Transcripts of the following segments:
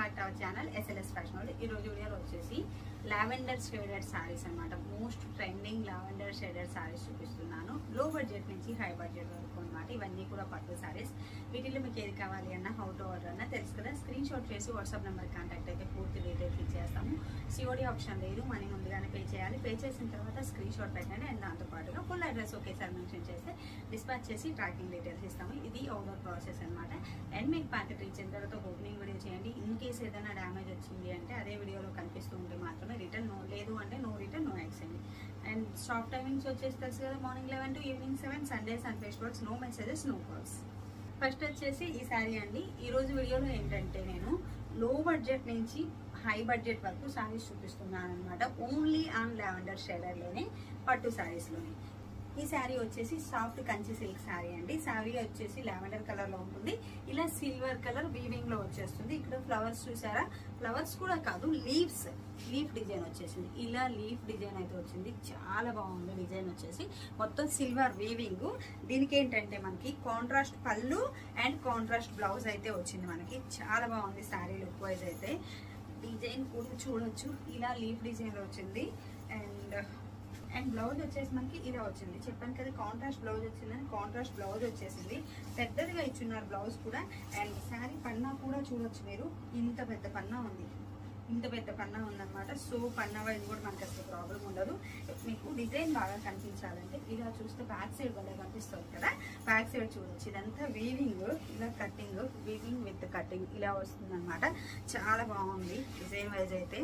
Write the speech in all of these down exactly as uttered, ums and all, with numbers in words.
Back to our channel SLS fashion world. ఈ రోజు వీడియోలో వచ్చేసి లావెండర్ షేడెడ్ సారీస్ అన్నమాట. Most trending lavender shaded saris చూపిస్తున్నాను. లో బడ్జెట్ నుంచి హై బడ్జెట్ వరకు అన్నమాట. ఇవన్నీ కూడా పట్టు సారీస్. వీటిలో మీకు ఏది కావాలి అన్న హౌ టు ఆర్డర్ అన్న తెలుసు కదా. స్క్రీన్ షాట్ చేసి వాట్సాప్ నెంబర్ కాంటాక్ట్ అయితే పూర్తి డీటెయిల్స్ ఇచ్చేస్తాము. సిఓడి ఆప్షన్ లేదు, మనీ ముందుగానే పే చేయాలి. పే చేసిన తర్వాత స్క్రీన్ షాట్ పెట్టండి అండ్ దాంతోపాటుగా ఫుల్ అడ్రస్ ఒకేసారి మెన్షన్ చేస్తే డిస్పాచ్ చేసి ట్రాకింగ్ డీటెయిల్స్ ఇస్తాము. ఇది ఆర్డర్ ప్రాసెస్ అనమాట. అండ్ మీకు ప్యాకెట్ రీచ్ అయిన తర్వాత ఓపెనింగ్ వీడియో చేయండి. ఇన్ కేస్ ఏదైనా డ్యామేజ్ వచ్చింది అంటే అదే వీడియోలో కనిపిస్తూ ఉంటే మాత్రమే రిటర్న్, నో లేదు అంటే no return no exchange. And shop timings వచ్చేసి తెలుసు కదా, morning eleven to evening seven, Sundays and festivals, no messages no calls. First వచ్చేసి ఈ శారీ అండి. ఈరోజు వీడియోలో ఏంటంటే నేను లో బడ్జెట్ నుంచి హై బడ్జెట్ వరకు శారీస్ చూపిస్తున్నాను అనమాట. ఓన్లీ ఆన్ లావెండర్ షేడర్లోనే పట్టు శారీస్లోనే. ఈ శారీ వచ్చేసి సాఫ్ట్ కంచి సిల్క్ శారీ అండి. శారీ వచ్చేసి లావెండర్ కలర్ లో ఉంటుంది. ఇలా సిల్వర్ కలర్ వీవింగ్ లో వచ్చేస్తుంది. ఇక్కడ ఫ్లవర్స్ చూసారా, ఫ్లవర్స్ కూడా కాదు, లీవ్స్ లీఫ్ డిజైన్ వచ్చేసింది. ఇలా లీఫ్ డిజైన్ అయితే వచ్చింది. చాలా బాగుంది డిజైన్ వచ్చేసి. మొత్తం సిల్వర్ వీవింగ్. దీనికి ఏంటంటే మనకి కాంట్రాస్ట్ పళ్ళు అండ్ కాంట్రాస్ట్ బ్లౌజ్ అయితే వచ్చింది మనకి. చాలా బాగుంది శారీ లుక్ వైజ్ అయితే. డిజైన్ కూడా చూడొచ్చు, ఇలా లీఫ్ డిజైన్ లో వచ్చింది. అండ్ అండ్ బ్లౌజ్ వచ్చేసి మనకి ఇలా వచ్చింది. చెప్పాను కదా కాంట్రాస్ట్ బ్లౌజ్ వచ్చిందని. కాంట్రాస్ట్ బ్లౌజ్ వచ్చేసింది. పెద్దదిగా ఇచ్చున్నారు బ్లౌజ్ కూడా. అండ్ శారీ పన్నా కూడా చూడొచ్చు మీరు. ఇంత పెద్ద పన్నా ఉంది, ఇంత పెద్ద పన్నా ఉందన్నమాట. సో పన్నా వైజ్ కూడా మనకి అసలు ప్రాబ్లం ఉండదు. మీకు డిజైన్ బాగా కనిపించాలంటే ఇలా చూస్తే బ్యాక్ సైడ్ వల్ల కనిపిస్తుంది కదా, బ్యాక్ సైడ్ చూడొచ్చు. ఇదంతా వీవింగ్, ఇలా కటింగ్, వీవింగ్ విత్ కటింగ్ ఇలా వస్తుంది అనమాట. చాలా బాగుంది డిజైన్ వైజ్ అయితే.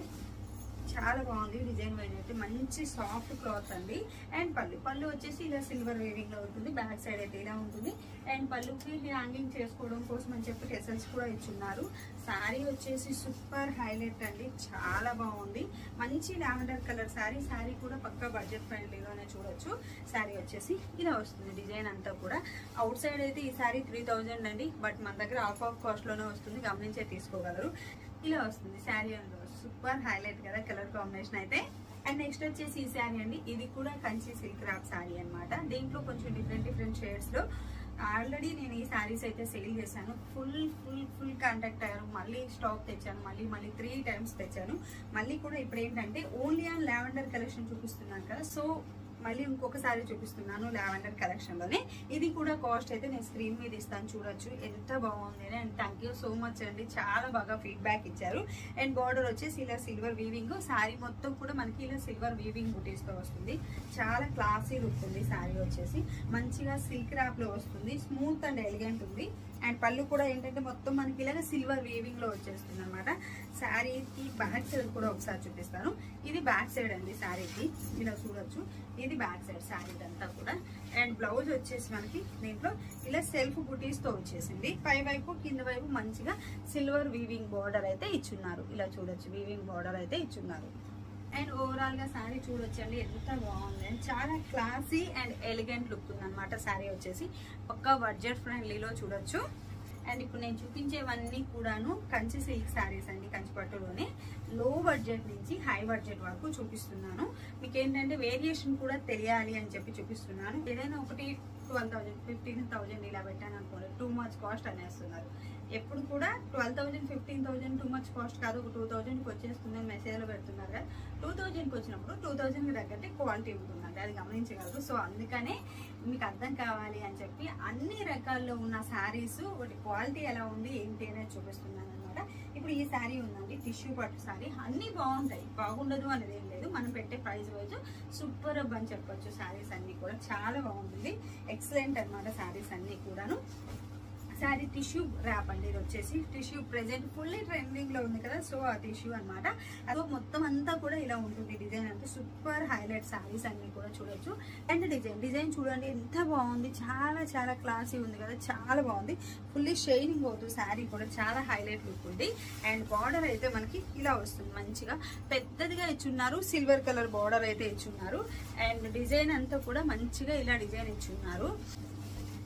చాలా బాగుంది డిజైన్ వైజ్ అయితే. మంచి సాఫ్ట్ క్లాత్ అండి. అండ్ పళ్ళు పళ్ళు వచ్చేసి ఇలా సిల్వర్ వేవింగ్ లో ఉంటుంది. బ్యాక్ సైడ్ అయితే ఇలా ఉంటుంది. అండ్ పళ్ళుకి హ్యాంగింగ్ చేసుకోవడం కోసం అని చెప్పి టెసల్స్ కూడా ఇచ్చున్నారు. శారీ వచ్చేసి సూపర్ హైలైట్ అండి. చాలా బాగుంది. మంచి లావెండర్ కలర్ శారీ. శారీ కూడా పక్కా బడ్జెట్ ఫ్రెండ్లీలోనే చూడొచ్చు. శారీ వచ్చేసి ఇలా వస్తుంది. డిజైన్ అంతా కూడా అవుట్ సైడ్ అయితే ఈ శారీ త్రీ థౌజండ్ అండి. బట్ మన దగ్గర ఆఫ్ ఆఫ్ కాస్ట్ లోనే వస్తుంది, గమనించే తీసుకోగలరు. ఇలా వస్తుంది శారీ. అందులో సూపర్ హైలైట్ కదా కలర్ కాంబినేషన్ అయితే. అండ్ నెక్స్ట్ వచ్చేసి ఈ శారీ అండి. ఇది కూడా కంచి సిల్క్ క్రాఫ్ట్ శారీ అనమాట. దీంట్లో కొంచెం డిఫరెంట్ డిఫరెంట్ షేడ్స్ లో ఆల్రెడీ నేను ఈ శారీస్ అయితే సేల్ చేశాను. ఫుల్ ఫుల్ ఫుల్ కాంటాక్ట్ అయ్యారు. మళ్ళీ స్టాక్ తెచ్చాను, మళ్ళీ మళ్ళీ త్రీ టైమ్స్ తెచ్చాను. మళ్ళీ కూడా ఇప్పుడు ఏంటంటే ఓన్లీ ఆన్ లావెండర్ కలెక్షన్ చూపిస్తున్నాను కదా, సో మళ్ళీ ఇంకొకసారి చూపిస్తున్నాను లావెండర్ కలెక్షన్ లోనే. ఇది కూడా కాస్ట్ అయితే నేను స్క్రీన్ మీద ఇస్తాను, చూడొచ్చు. ఎంత బాగుంది. And thank you so much అండి, చాలా బాగా ఫీడ్బ్యాక్ ఇచ్చారు. అండ్ బార్డర్ వచ్చేసి ఇలా సిల్వర్ వీవింగ్. శారీ మొత్తం కూడా మనకి ఇలా సిల్వర్ వీవింగ్ బుటీస్ తో వస్తుంది. చాలా క్లాసీ లుక్ ఉంది శారీ వచ్చేసి. మంచిగా సిల్క్ ర్యాప్ లో వస్తుంది. స్మూత్ అండ్ ఎలిగెంట్ ఉంది. అండ్ పళ్ళు కూడా ఏంటంటే మొత్తం మనకి ఇలాగ సిల్వర్ వీవింగ్ లో వచ్చేస్తుంది అనమాట. శారీకి బ్యాక్ సైడ్ కూడా ఒకసారి చూపిస్తాను. ఇది బ్యాక్ సైడ్ అండి శారీకి, ఇలా చూడొచ్చు. ఇది బ్యాక్ సైడ్ శారీ అంతా కూడా. అండ్ బ్లౌజ్ వచ్చేసి మనకి దీంట్లో ఇలా సెల్ఫ్ బుటీస్ తో వచ్చేసింది. పై వైపు కింద వైపు మంచిగా సిల్వర్ వీవింగ్ బార్డర్ అయితే ఇచ్చున్నారు. ఇలా చూడొచ్చు, వీవింగ్ బార్డర్ అయితే ఇచ్చున్నారు. అండ్ ఓవరాల్ గా శారీ చూడొచ్చండి, ఎంత బాగుంది. అండ్ చాలా క్లాసీ అండ్ ఎలిగెంట్ లుక్ ఉంది అనమాట శారీ వచ్చేసి. పక్కా బడ్జెట్ ఫ్రెండ్లీలో చూడొచ్చు. అండ్ ఇప్పుడు నేను చూపించేవన్నీ కూడాను కంచి సిల్క్ శారీస్ అండి. కంచి పట్టులోనే లో బడ్జెట్ నుంచి హై బడ్జెట్ వరకు చూపిస్తున్నాను. మీకు ఏంటంటే వేరియేషన్ కూడా తెలియాలి అని చెప్పి చూపిస్తున్నాను. ఏదైనా ఒకటి ట్వెల్వ్ థౌజండ్ ఫిఫ్టీన్ థౌజండ్ ఇలా పెట్టాను అనుకోండి, టూ మచ్ కాస్ట్ అనేస్తున్నారు. ఎప్పుడు కూడా twelve thousand fifteen thousand too much cost కాదు, ఒక టూ థౌజండ్కి వచ్చేస్తుంది అని మెసేజ్లో పెడుతున్నారు కదా. టూ థౌజండ్కి వచ్చినప్పుడు టూ థౌజండ్కి తగ్గట్టు క్వాలిటీ ఉంటుందండి, అది గమనించగలరు. సో అందుకనే మీకు అర్థం కావాలి అని చెప్పి అన్ని రకాల్లో ఉన్న శారీస్ ఒకటి క్వాలిటీ ఎలా ఉంది ఏంటి అనేది చూపిస్తున్నాను అనమాట. ఇప్పుడు ఈ శారీ ఉందండి, టిష్యూ పట్టు శారీ. అన్ని బాగుంటాయి, బాగుండదు అనేది ఏం లేదు. మనం పెట్టే ప్రైస్ వైజ్ సూపర్ అబ్ అని చెప్పొచ్చు. శారీస్ అన్ని కూడా చాలా బాగుంటుంది, ఎక్సలెంట్ అనమాట శారీస్ అన్ని కూడాను. శారీ టిష్యూ ర్యాప్ అండి. ఇది వచ్చేసి టిష్యూ ప్రెజెంట్ ఫుల్లీ ట్రెండింగ్ లో ఉంది కదా, సో ఆ టిష్యూ అనమాట. అదో మొత్తం అంతా కూడా ఇలా ఉంటుంది. డిజైన్ అంటే సూపర్ హైలైట్ శారీస్ అన్ని కూడా చూడొచ్చు. అండ్ డిజైన్ డిజైన్ చూడండి ఎంత బాగుంది. చాలా చాలా క్లాసీ ఉంది కదా, చాలా బాగుంది. ఫుల్లీ షైనింగ్ అవుతుంది శారీ కూడా, చాలా హైలైట్ లుక్ ఉంది. అండ్ బార్డర్ అయితే మనకి ఇలా వస్తుంది, మంచిగా పెద్దదిగా ఇచ్చున్నారు. సిల్వర్ కలర్ బార్డర్ అయితే ఇచ్చున్నారు. అండ్ డిజైన్ అంతా కూడా మంచిగా ఇలా డిజైన్ ఇచ్చున్నారు.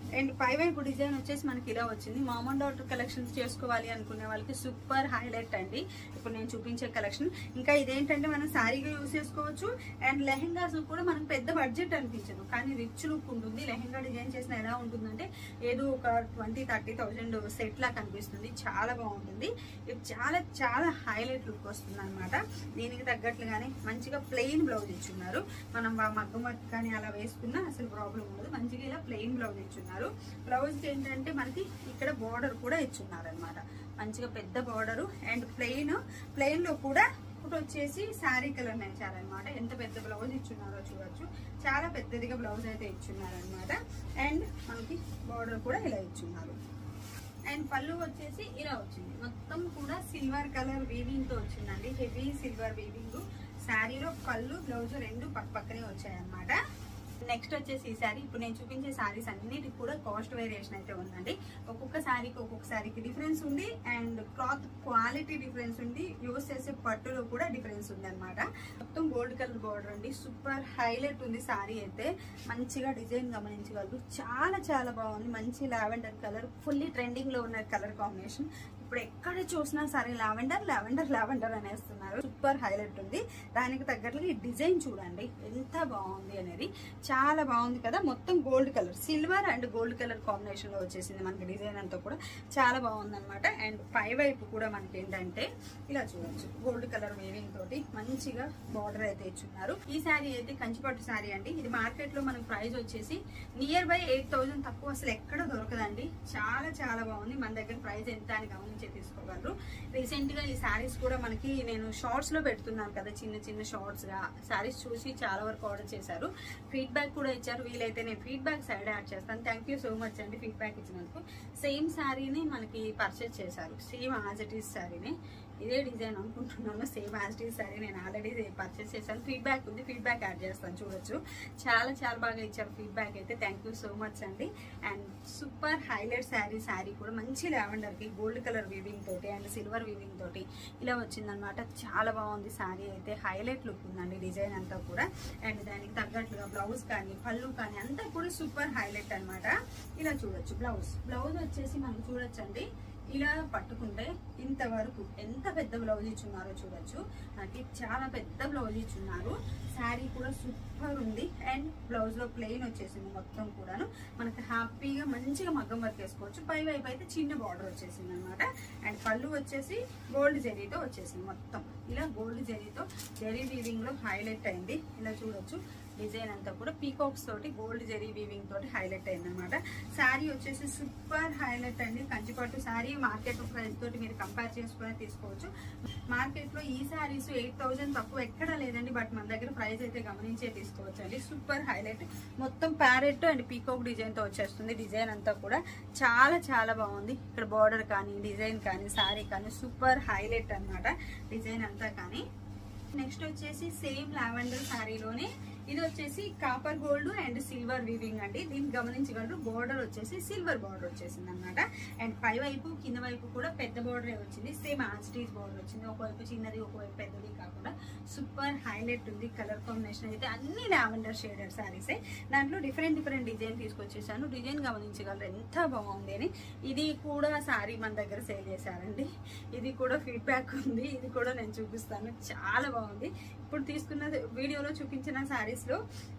అండ్ పై వైపు డిజైన్ వచ్చేసి మనకి ఇలా వచ్చింది. మామ్ అండ్ డాటర్ కలెక్షన్స్ చేసుకోవాలి అనుకునే వాళ్ళకి సూపర్ హైలైట్ అండి ఇప్పుడు నేను చూపించే కలెక్షన్. ఇంకా ఇదేంటంటే మనం శారీగా యూజ్ చేసుకోవచ్చు అండ్ లెహెంగాస్ కూడా మనకు పెద్ద బడ్జెట్ అనిపించదు కానీ రిచ్ లుక్ ఉంటుంది. లెహెంగా డిజైన్ చేసిన ఎలా ఉంటుందంటే ఏదో ఒక ట్వంటీ థర్టీ థౌజండ్ సెట్ లా కనిపిస్తుంది. చాలా బాగుంటుంది. ఇది చాలా చాలా హైలైట్ లుక్ వస్తుంది అనమాట. దీనికి తగ్గట్లుగానే మంచిగా ప్లెయిన్ బ్లౌజ్ ఇచ్చున్నారు. మనం మగ్గం వర్క్ కానీ అలా వేసుకున్నా అసలు ప్రాబ్లం ఉండదు. మంచిగా ఇలా ప్లెయిన్ బ్లౌజ్ ఇచ్చున్నారు. బ్లౌజ్ ఏంటంటే మనకి ఇక్కడ బార్డర్ కూడా ఇచ్చున్నారు అనమాట. మంచిగా పెద్ద బార్డరు అండ్ ప్లెయిన్ ప్లెయిన్ లో కూడా ఇప్పుడు వచ్చేసి శారీ కలర్ నేర్చారనమాట. ఎంత పెద్ద బ్లౌజ్ ఇచ్చున్నారో చూడొచ్చు. చాలా పెద్దదిగా బ్లౌజ్ అయితే ఇచ్చున్నారనమాట. అండ్ మనకి బార్డర్ కూడా ఇలా ఇచ్చున్నారు. అండ్ పళ్ళు వచ్చేసి ఇలా వచ్చింది. మొత్తం కూడా సిల్వర్ కలర్ వీవింగ్ తో వచ్చిందండి. Heavy silver weaving. శారీలో పళ్ళు బ్లౌజ్ రెండు పక్క పక్కనే వచ్చాయన్నమాట. నెక్స్ట్ వచ్చేసి ఈ శారీ ఇప్పుడు నేను చూపించే శారీస్ అన్నిటికి కూడా కాస్ట్ వేరియేషన్ అయితే ఉందండి. ఒక్కొక్క శారీకి ఒక్కొక్క శారీకి డిఫరెన్స్ ఉంది అండ్ క్లాత్ క్వాలిటీ డిఫరెన్స్ ఉంది. యూజ్ చేసే పట్టులో కూడా డిఫరెన్స్ ఉంది అనమాట. మొత్తం గోల్డ్ కలర్ బార్డర్ అండి. సూపర్ హైలైట్ ఉంది శారీ అయితే. మంచిగా డిజైన్ గమనించగలరు. చాలా చాలా బాగుంది. మంచి లావెండర్ కలర్ ఫుల్లీ ట్రెండింగ్ లో ఉన్న కలర్ కాంబినేషన్. ఇప్పుడు ఎక్కడ చూసినా సరే లావెండర్ లావెండర్ లావెండర్ అనేస్తున్నారు. సూపర్ హైలైట్ ఉంది. దానికి తగ్గట్లు ఈ డిజైన్ చూడండి ఎంత బాగుంది అనేది. చాలా బాగుంది కదా. మొత్తం gold colour silver and gold colour combination లో వచ్చేసింది మనకి డిజైన్ అంతా కూడా. చాలా బాగుంది అనమాట. అండ్ పై వైపు కూడా మనకి ఏంటంటే ఇలా చూడొచ్చు. గోల్డ్ కలర్ వేవింగ్ తోటి మంచిగా బార్డర్ అయితే ఇచ్చున్నారు. ఈ శారీ అయితే కంచిపట్టు శారీ అండి. ఇది మార్కెట్ లో మనకి ప్రైస్ వచ్చేసి నియర్ బై ఎయిట్ థౌసండ్ తక్కువ అసలు ఎక్కడ దొరకదండి. చాలా చాలా బాగుంది. మన దగ్గర ప్రైస్ ఎంత అని గమనించి తీసుకోగలరు. రీసెంట్ గా ఈ శారీస్ కూడా మనకి నేను షార్ట్స్ లో పెడుతున్నాను కదా, చిన్న చిన్న షార్ట్స్ గా శారీస్ చూసి చాలా వరకు ఆర్డర్ చేశారు. ఫీడ్బ్యాక్ కూడా ఇచ్చారు. వీలైతే నేను ఫీడ్బ్యాక్ సైడ్ యాడ్ చేస్తాను. థ్యాంక్ యూ సో మచ్ అండి ఫీడ్బ్యాక్ ఇచ్చినందుకు. సేమ్ శారీని మనకి పర్చేస్ చేశారు. సేమ్ యాజ్ ఇట్ ఈస్ శారీని. ఇదే డిజైన్ అనుకుంటున్నాను. Same as it is sari నేను ఆల్రెడీ పర్చేస్ చేశాను. ఫీడ్బ్యాక్ ఉంది. ఫీడ్బ్యాక్ యాడ్ చేస్తాను చూడొచ్చు. చాలా చాలా బాగా ఇచ్చారు ఫీడ్బ్యాక్ అయితే. థ్యాంక్ యూ సో మచ్ అండి. And super highlight sari. Sari కూడా మంచి లావెండర్ కి గోల్డ్ కలర్ వీవింగ్ తోటి అండ్ సిల్వర్ వీవింగ్ తోటి ఇలా వచ్చిందనమాట. చాలా బాగుంది శారీ అయితే. హైలైట్ లుక్ ఉందండి డిజైన్ అంతా కూడా. అండ్ దానికి తగ్గట్లుగా బ్లౌజ్ కానీ పళ్ళు కానీ అంతా కూడా సూపర్ హైలైట్ అనమాట. ఇలా చూడొచ్చు. బ్లౌజ్ బ్లౌజ్ వచ్చేసి మనం చూడొచ్చు అండి. ఇలా పట్టుకుంటే ఇంతవరకు ఎంత పెద్ద బ్లౌజ్ ఇచ్చున్నారో చూడొచ్చు. మనకి చాలా పెద్ద బ్లౌజ్ ఇచ్చున్నారు. శారీ కూడా సూపర్ ఉంది. అండ్ బ్లౌజ్ లో ప్లెయిన్ వచ్చేసింది మొత్తం కూడాను. మనకి హ్యాపీగా మంచిగా మగ్గం వర్క్ వేసుకోవచ్చు. పై వైపు అయితే చిన్న బార్డర్ వచ్చేసింది అనమాట. అండ్ పళ్ళు వచ్చేసి గోల్డ్ జరీతో వచ్చేసింది మొత్తం. ఇలా గోల్డ్ జరీతో జరీ వీవింగ్ లో హైలైట్ అయింది. ఇలా చూడొచ్చు. డిజైన్ అంతా కూడా పీకాక్స్ తోటి గోల్డ్ జరీ వీవింగ్ తోటి హైలైట్ అయింది అనమాట. శారీ వచ్చేసి సూపర్ హైలైట్ అండి. కంచిపట్టు శారీ మార్కెట్ ప్రైస్ తోటి మీరు కంపేర్ చేసుకుని తీసుకోవచ్చు. మార్కెట్ లో ఈ శారీస్ ఎయిట్ థౌసండ్ తక్కువ ఎక్కడ లేదండి. బట్ మన దగ్గర ప్రైస్ అయితే గమనించే తీసుకోవచ్చు అండి. Super highlight. మొత్తం ప్యారెట్ అండ్ పీకాక్ డిజైన్ తో వచ్చేస్తుంది. డిజైన్ అంతా కూడా చాలా చాలా బాగుంది. ఇక్కడ బార్డర్ కానీ డిజైన్ కానీ శారీ కానీ సూపర్ హైలైట్ అనమాట డిజైన్ అంతా కానీ. నెక్స్ట్ వచ్చేసి సేమ్ లావెండర్ శారీలోనే ఇది వచ్చేసి copper gold and silver weaving అండి. దీన్ని గమనించగలరు. బార్డర్ వచ్చేసి సిల్వర్ బార్డర్ వచ్చేసింది అనమాట. అండ్ పై వైపు కింద వైపు కూడా పెద్ద బార్డర్ వచ్చింది. సేమ్ యాజ్టీజ్ బార్డర్ వచ్చింది. ఒకవైపు చిన్నది ఒకవైపు పెద్దది కాకుండా సూపర్ హైలైట్ ఉంది. కలర్ కాంబినేషన్ అయితే అన్ని లావెండర్ షేడెడ్ శారీసే. దాంట్లో డిఫరెంట్ డిఫరెంట్ డిజైన్ తీసుకొచ్చేసాను. డిజైన్ గమనించగలరు ఎంత బాగుంది అని. ఇది కూడా శారీ మన దగ్గర సేల్ చేశారండి. ఇది కూడా ఫీడ్బ్యాక్ ఉంది. ఇది కూడా నేను చూపిస్తాను. చాలా బాగుంది. ఇప్పుడు తీసుకున్న వీడియోలో చూపించిన శారీస్ లో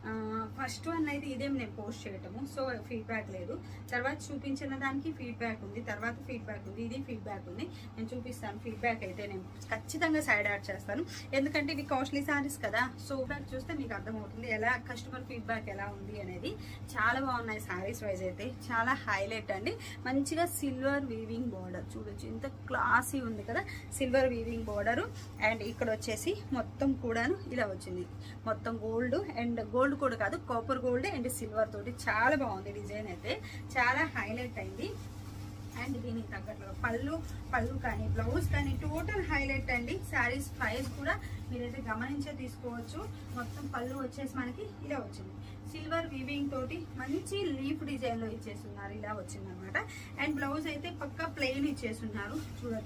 ఫస్ట్ వన్ అయితే ఇదేం నేను పోస్ట్ చేయటము, సో ఫీడ్బ్యాక్ లేదు. తర్వాత చూపించిన దానికి ఫీడ్బ్యాక్ ఉంది. తర్వాత ఫీడ్బ్యాక్ ఉంది. ఇది ఫీడ్బ్యాక్ ఉంది. నేను చూపిస్తాను. ఫీడ్బ్యాక్ అయితే నేను ఖచ్చితంగా సైడ్ యాడ్ చేస్తాను. ఎందుకంటే ఇవి కాస్ట్లీ శారీస్ కదా. సో ఫీడ్బ్యాక్ చూస్తే మీకు అర్థమవుతుంది ఎలా కస్టమర్ ఫీడ్బ్యాక్ ఎలా ఉంది అనేది. చాలా బాగున్నాయి శారీస్ వైజ్ అయితే. చాలా హైలైట్ అండి. మంచిగా సిల్వర్ వీవింగ్ బార్డర్ చూడొచ్చు. ఇంత క్లాసీ ఉంది కదా సిల్వర్ వీవింగ్ బార్డర్. అండ్ ఇక్కడ వచ్చేసి మొత్తం కూడాను ఇలా వచ్చింది. మొత్తం గోల్డ్ అండ్ గోల్డ్ కూడా కాదు కాపర్ గోల్డ్ అండ్ సిల్వర్ తోటి చాలా బాగుంది. డిజైన్ అయితే చాలా హైలైట్ అయింది. అండ్ దీనికి తగ్గట్లుగా పళ్ళు పళ్ళు కానీ బ్లౌజ్ కానీ టోటల్ హైలైట్ అండి. శారీస్ ప్రైస్ కూడా మీరైతే గమనించే తీసుకోవచ్చు. మొత్తం పళ్ళు వచ్చేసి మనకి ఇలా వచ్చింది. సిల్వర్ వీవింగ్ తోటి మంచి లీఫ్ డిజైన్ లో ఇచ్చేస్తున్నారు. ఇలా వచ్చింది అనమాట. అండ్ బ్లౌజ్ అయితే పక్కా ప్లెయిన్ ఇచ్చేస్తున్నారు చూడొచ్చు.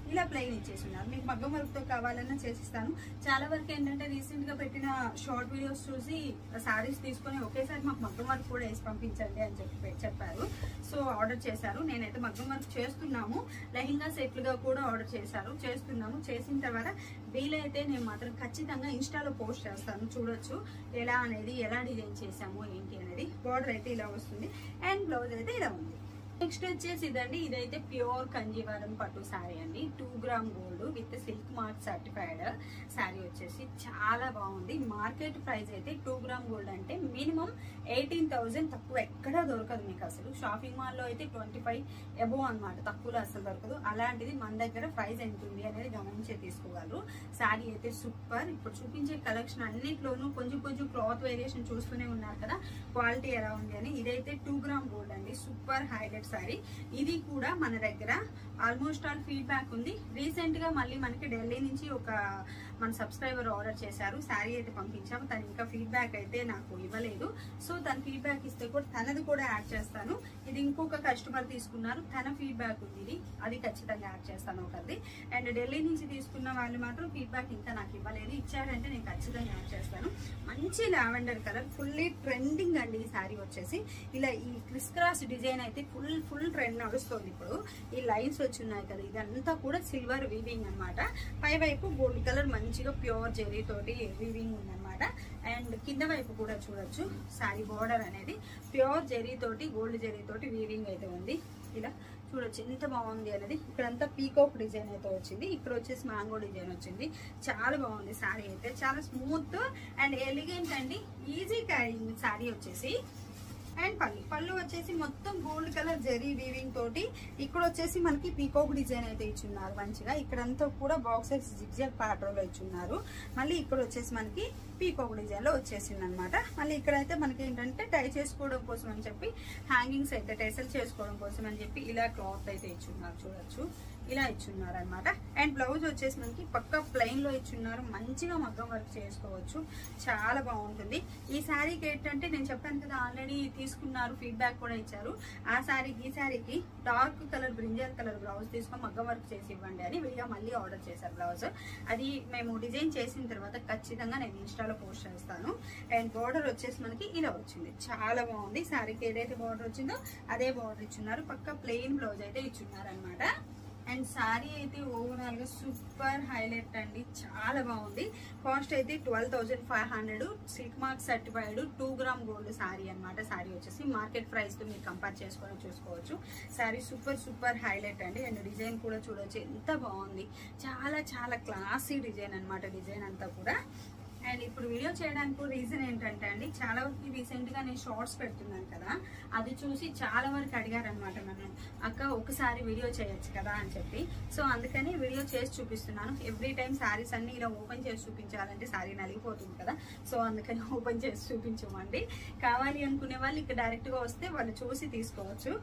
ఇలా ప్లెయిన్ ఇచ్చేస్తున్నారు. మీకు మగ్గం వర్క్ తో కావాలన్నా చేసిస్తాను. చాలా వరకు ఏంటంటే రీసెంట్ గా పెట్టిన షార్ట్ వీడియోస్ చూసి సారీస్ తీసుకొని ఒకేసారి మాకు మగ్గం వర్క్ కూడా వేసి పంపించండి అని చెప్పి చెప్పారు. సో ఆర్డర్ చేశారు. నేనైతే మగ్గం వర్క్ చేస్తున్నాము. లెహంగా సెట్లుగా కూడా ఆర్డర్ చేశారు, చేస్తున్నాము. చేసిన తర్వాత వీలైతే నేను మాత్రం ఖచ్చితంగా ఇన్స్టాలో పోస్ట్ చేస్తాను, చూడొచ్చు ఎలా అనేది, ఎలా డిజైన్ చేసాము ఏంటి అనేది. బార్డర్ అయితే ఇలా వస్తుంది అండ్ బ్లౌజ్ అయితే ఇలా ఉంది. నెక్స్ట్ వచ్చేసి ఇదండి, ఇదైతే ప్యూర్ కంజీవరం పట్టు శారీ అండి. Two gram gold with silk mark certified sari వచ్చేసి చాలా బాగుంది. మార్కెట్ ప్రైస్ అయితే టూ గ్రామ్ గోల్డ్ అంటే మినిమం ఎయిటీన్ థౌసండ్ తక్కువ ఎక్కడా దొరకదు మీకు అసలు. షాపింగ్ మాల్లో అయితే ట్వంటీ ఫైవ్ అబోవ్ అనమాట, తక్కువలో అసలు దొరకదు. అలాంటిది మన దగ్గర ప్రైస్ ఎంత ఉంది అనేది గమనించే తీసుకోగలరు. శారీ అయితే సూపర్. ఇప్పుడు చూపించే కలెక్షన్ అన్నిట్లోనూ కొంచెం కొంచెం క్లాత్ వేరియేషన్ చూస్తూనే ఉన్నారు కదా, క్వాలిటీ ఎలా ఉంది అని. ఇదైతే టూ గ్రామ్ గోల్డ్ అండి, సూపర్ హైలైట్ సారీ. ఇది కూడా మన దగ్గర ఆల్మోస్ట్ ఆల్ ఫీడ్బ్యాక్ ఉంది. రీసెంట్ గా మళ్ళీ మనకి ఢిల్లీ నుంచి ఒక మన సబ్స్క్రైబర్ ఆర్డర్ చేశారు, శారీ అయితే పంపించాము. తను ఇంకా ఫీడ్బ్యాక్ అయితే నాకు ఇవ్వలేదు. సో తన ఫీడ్బ్యాక్ ఇస్తే కూడా తనది కూడా యాడ్ చేస్తాను. ఇది ఇంకొక కస్టమర్ తీసుకున్నారు, తన ఫీడ్బ్యాక్ ఉంది, ఇది అది ఖచ్చితంగా యాడ్ చేస్తాను ఒకరిది. అండ్ ఢిల్లీ నుంచి తీసుకున్న వాళ్ళు మాత్రం ఫీడ్బ్యాక్ ఇంకా నాకు ఇవ్వలేదు, ఇచ్చారంటే నేను ఖచ్చితంగా యాడ్ చేస్తాను. మంచి లావెండర్ కలర్, ఫుల్లీ ట్రెండింగ్ అండి ఈ శారీ వచ్చేసి. ఇలా ఈ క్రిస్ క్రాస్ డిజైన్ అయితే ఫుల్ ఫుల్ ట్రెండ్ నడుస్తుంది ఇప్పుడు. ఈ లైన్స్ వచ్చి ఉన్నాయి కదా, ఇదంతా కూడా సిల్వర్ వీవింగ్ అనమాట. పై వైపు గోల్డ్ కలర్ మంచిగా ప్యూర్ జెరీ తోటి వీవింగ్ ఉందన్నమాట. అండ్ కింద వైపు కూడా చూడొచ్చు శారీ బార్డర్ అనేది ప్యూర్ జెరీ తోటి, గోల్డ్ జెరీ తోటి వీవింగ్ అయితే ఉంది. ఇలా చూడొచ్చు ఎంత బాగుంది అనేది. ఇక్కడంతా పీకాక్ డిజైన్ అయితే వచ్చింది, ఇక్కడ వచ్చేసి మ్యాంగో డిజైన్ వచ్చింది. చాలా బాగుంది శారీ అయితే, చాలా స్మూత్ అండ్ ఎలిగెంట్ అండి. ఈజీ క్యారింగ్ శారీ వచ్చేసి. అండ్ పళ్ళు పళ్ళు వచ్చేసి మొత్తం గోల్డ్ కలర్ జెరీ వీవింగ్ తోటి, ఇక్కడ వచ్చేసి మనకి పీకాక్ డిజైన్ అయితే ఇచ్చున్నారు మంచిగా. ఇక్కడంతా కూడా బాక్సెస్ జిగ్జాగ్ ప్యాటర్న్ లో ఇచ్చున్నారు. మళ్ళీ ఇక్కడ వచ్చేసి మనకి పీకాక్ డిజైన్ లో వచ్చేసింది అనమాట. మళ్ళీ ఇక్కడైతే మనకి ఏంటంటే టై చేసుకోవడం కోసం అని చెప్పి హ్యాంగింగ్స్ అయితే టైసల్ చేసుకోవడం కోసం అని చెప్పి ఇలా క్లాత్ అయితే ఇచ్చున్నారు, చూడొచ్చు ఇలా ఇచ్చున్నారు అనమాట. అండ్ బ్లౌజ్ వచ్చేసి మనకి పక్కా ప్లెయిన్ లో ఇచ్చున్నారు, మంచిగా మగ్గం వర్క్ చేసుకోవచ్చు, చాలా బాగుంటుంది. ఈ శారీకి ఏంటంటే నేను చెప్పాను కదా ఆల్రెడీ తీసుకున్నారు, ఫీడ్బ్యాక్ కూడా ఇచ్చారు. ఆ శారీకి ఈ శారీకి dark colour brinjal colour blouse తీసుకొని మగ్గం వర్క్ చేసి ఇవ్వండి అని విడిగా మళ్ళీ ఆర్డర్ చేశారు బ్లౌజ్. అది మేము డిజైన్ చేసిన తర్వాత ఖచ్చితంగా నేను ఇన్స్టాలో పోస్ట్ చేస్తాను. అండ్ బార్డర్ వచ్చేసి మనకి ఇలా వచ్చింది, చాలా బాగుంది. శారీకి ఏదైతే బార్డర్ వచ్చిందో అదే బార్డర్ ఇచ్చున్నారు, పక్కా ప్లెయిన్ బ్లౌజ్ అయితే ఇచ్చున్నారు అనమాట. అండ్ శారీ అయితే ఓవరాల్ గా సూపర్ హైలైట్ అండి, చాలా బాగుంది. కాస్ట్ అయితే twelve thousand five hundred silk mark certified two gram gold sari అనమాట. శారీ వచ్చేసి మార్కెట్ ప్రైస్ తో మీరు కంపేర్ చేసుకొని చూసుకోవచ్చు. శారీ సూపర్ సూపర్ హైలైట్ అండి. అండ్ డిజైన్ కూడా చూడొచ్చు ఎంత బాగుంది, చాలా చాలా క్లాసీ డిజైన్ అనమాట, డిజైన్ అంతా కూడా. అండ్ ఇప్పుడు వీడియో చేయడానికి రీజన్ ఏంటంటే అండి, చాలా వరకు రీసెంట్ గా నేను షార్ట్స్ పెడుతున్నాను కదా, అది చూసి చాలా వరకు అడిగారు అనమాట నన్ను, అక్క ఒకసారి వీడియో చేయొచ్చు కదా అని చెప్పి. సో అందుకని వీడియో చేసి చూపిస్తున్నాను. ఎవ్రీ టైం శారీస్ అన్ని ఇలా ఓపెన్ చేసి చూపించాలంటే శారీ నలిగిపోతుంది కదా, సో అందుకని ఓపెన్ చేసి చూపించమండి. కావాలి అనుకునే వాళ్ళు ఇక్కడ డైరెక్ట్ గా వస్తే వాళ్ళు చూసి తీసుకోవచ్చు.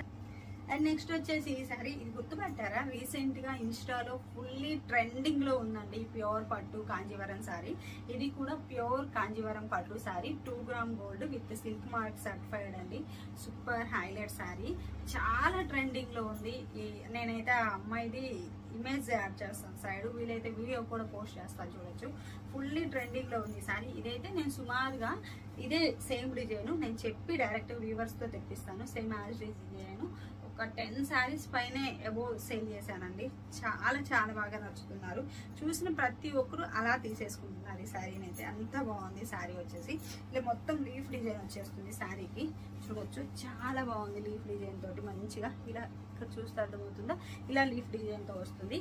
అండ్ నెక్స్ట్ వచ్చేసి ఈ సారీ ఇది గుర్తుపట్టారా, రీసెంట్ గా ఇన్స్టాలో ఫుల్లీ ట్రెండింగ్ లో ఉందండి ప్యూర్ పట్టు కాంజీవరం సారీ. ఇది కూడా ప్యూర్ కాంజీవరం పట్టు sari, two gram gold with silk mark certified అండి. సూపర్ హైలైట్ సారీ, చాలా ట్రెండింగ్ లో ఉంది. నేనైతే ఆ అమ్మాయిది ఇమేజ్ యాడ్ చేస్తాను సైడ్, వీలైతే వీడియో కూడా పోస్ట్ చేస్తాను, చూడొచ్చు. ఫుల్లీ ట్రెండింగ్ లో ఉంది సారీ. ఇదైతే నేను సుమారుగా ఇదే సేమ్ డిజైన్ నేను చెప్పి డైరెక్ట్ వ్యూవర్స్ తో తెప్పిస్తాను, సేమ్ యాజ్ డిజైన్. ఒక టెన్ శారీస్ పైనే అబో సేల్ చేశానండి. చాలా చాలా బాగా నచ్చుతున్నారు, చూసిన ప్రతి ఒక్కరు అలా తీసేసుకుంటున్నారు ఈ శారీని అయితే. అంత బాగుంది శారీ వచ్చేసి. ఇలా మొత్తం లీఫ్ డిజైన్ వచ్చేస్తుంది శారీకి, చూడొచ్చు చాలా బాగుంది. లీఫ్ డిజైన్ తోటి మంచిగా ఇలా ఇక్కడ చూస్తే అర్థమవుతుందా, ఇలా లీఫ్ డిజైన్ తో వస్తుంది.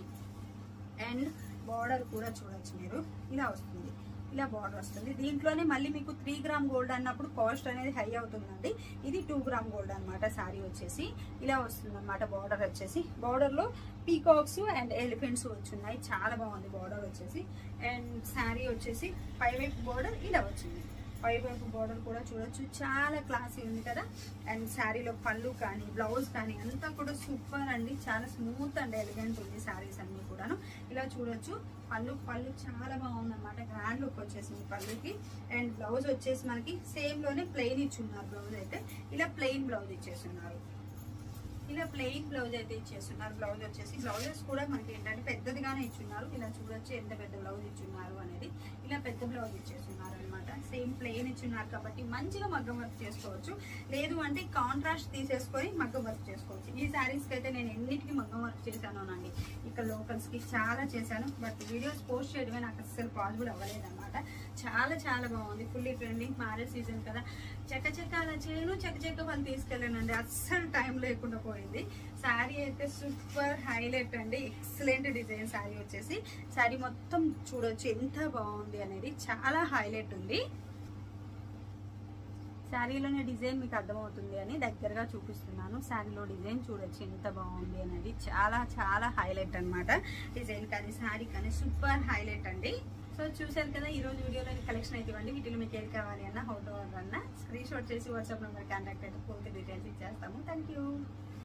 అండ్ బార్డర్ కూడా చూడొచ్చు మీరు, ఇలా వస్తుంది, ఇలా బార్డర్ వస్తుంది. దీంట్లోనే మళ్ళీ మీకు త్రీ గ్రామ్ గోల్డ్ అన్నప్పుడు కాస్ట్ అనేది హై అవుతుందండి. ఇది టూ గ్రామ్ గోల్డ్ అనమాట. శారీ వచ్చేసి ఇలా వస్తుంది అనమాట. బార్డర్ వచ్చేసి బార్డర్ లో పీకాక్స్ అండ్ ఎలిఫెంట్స్ వచ్చున్నాయి, చాలా బాగుంది బార్డర్ వచ్చేసి. అండ్ శారీ వచ్చేసి పై వైపు బార్డర్ ఇలా వచ్చింది, పై వైపు బార్డర్ కూడా చూడొచ్చు, చాలా క్లాసీ ఉంది కదా. అండ్ శారీలో పళ్ళు కానీ బ్లౌజ్ కానీ అంతా కూడా సూపర్ అండి, చాలా స్మూత్ అండ్ ఎలిగెంట్ ఉంది శారీస్ అన్ని కూడాను. ఇలా చూడొచ్చు, పళ్ళు పళ్ళు చాలా బాగుంది అనమాట, గ్రాండ్ లుక్ వచ్చేసింది పళ్ళుకి. అండ్ బ్లౌజ్ వచ్చేసి మనకి సేమ్ లోనే ప్లెయిన్ ఇచ్చున్నారు బ్లౌజ్ అయితే, ఇలా ప్లెయిన్ బ్లౌజ్ ఇచ్చేస్తున్నారు. ఇలా ప్లెయిన్ బ్లౌజ్ అయితే ఇచ్చేస్తున్నారు. బ్లౌజ్ వచ్చేసి బ్లౌజెస్ కూడా మనకి ఏంటంటే పెద్దదిగానే ఇచ్చున్నారు. ఇలా చూడొచ్చు ఎంత పెద్ద బ్లౌజ్ ఇచ్చున్నారు అనేది. ఇలా పెద్ద బ్లౌజ్ ఇచ్చేస్తున్నారు అనమాట. సేమ్ ప్లెయిన్ ఇచ్చున్నారు కాబట్టి మంచిగా మగ్గం వర్క్ చేసుకోవచ్చు. లేదు అంటే కాంట్రాస్ట్ తీసేసుకొని మగ్గం వర్క్ చేసుకోవచ్చు. ఈ శారీస్కి అయితే నేను ఎన్నిటికీ మగ్గం వర్క్ చేశానోనండి. ఇక్కడ లోకల్స్కి చాలా చేశాను. బట్ వీడియోస్ పోస్ట్ చేయడమే నాకు అస్సలు పాసిబుల్ అవ్వలేదు అనమాట. చాలా చాలా బాగుంది. ఫుల్లీ ట్రెండింగ్, మ్యారేజ్ సీజన్ కదా, చెక్క చెక్క అలా చేయను, చెక్క చెక్క వాళ్ళు తీసుకెళ్ళానండి. అస్సలు టైం లేకుండా పోయింది. శారీ అయితే సూపర్ హైలైట్ అండి. ఎక్సలెంట్ డిజైన్ శారీ వచ్చేసి. శారీ మొత్తం చూడొచ్చు ఎంత బాగుంది అనేది. చాలా హైలైట్ ఉంది. శారీలోనే డిజైన్ మీకు అర్థమవుతుంది అని దగ్గరగా చూపిస్తున్నాను. శారీలో డిజైన్ చూడొచ్చు ఎంత బాగుంది అనేది. చాలా చాలా హైలైట్ అనమాట. డిజైన్ కానీ శారీ కానీ సూపర్ హైలైట్ అండి. సో చూసారు కదా ఈ రోజు వీడియోలో కలెక్షన్ అయితే ఇవ్వండి. వీటిలో మీకు ఏది కావాలి అన్న హౌ టు ఆర్డర్ అన్న స్క్రీన్ షాట్ చేసి వాట్సాప్ నెంబర్ కాంటాక్ట్ అయితే పూర్తి డీటెయిల్స్ ఇచ్చేస్తాము. Thank you.